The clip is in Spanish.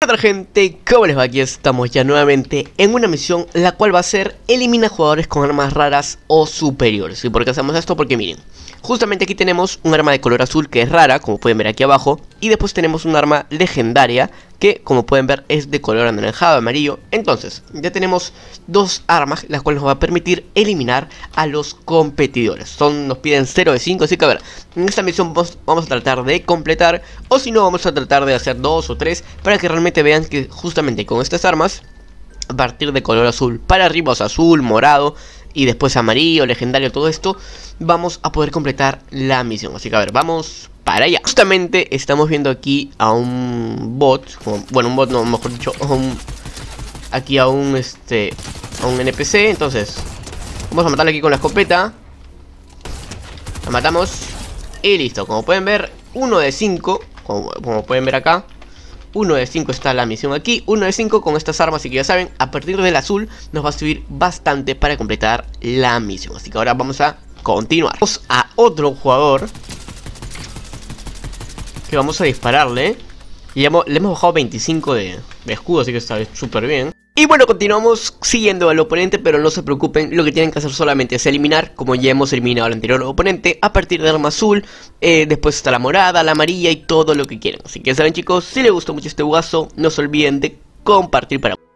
¿Qué tal, gente? ¿Cómo les va? Aquí estamos ya nuevamente en una misión la cual va a ser elimina jugadores con armas raras o superiores. ¿Y por qué hacemos esto? Porque miren, justamente aquí tenemos un arma de color azul que es rara, como pueden ver aquí abajo. Y después tenemos un arma legendaria que, como pueden ver, es de color anaranjado, amarillo. Entonces, ya tenemos dos armas las cuales nos va a permitir eliminar a los competidores. Nos piden 0 de 5, así que a ver, en esta misión vamos a tratar de completar, o si no, vamos a tratar de hacer 2 o 3 para que realmente vean que justamente con estas armas, a partir de color azul para arriba, o sea, azul, morado y después amarillo, legendario, todo esto, vamos a poder completar la misión. Así que a ver, vamos para allá. Justamente estamos viendo aquí a un bot, bueno, un bot no, mejor dicho, aquí a un NPC. Entonces vamos a matarle aquí con la escopeta. La matamos y listo. Como pueden ver, 1 de 5, como pueden ver acá, 1 de 5 está la misión aquí. 1 de 5 con estas armas, así que ya saben, a partir del azul nos va a subir bastante para completar la misión. Así que ahora vamos a continuar. Vamos a otro jugador que vamos a dispararle. Y le hemos bajado 25 de escudo, así que está súper bien. Y bueno, continuamos siguiendo al oponente, pero no se preocupen, lo que tienen que hacer solamente es eliminar, como ya hemos eliminado al anterior oponente, a partir del arma azul. Después está la morada, la amarilla y todo lo que quieran. Así que ya saben, chicos, si les gustó mucho este jugazo, no se olviden de compartir para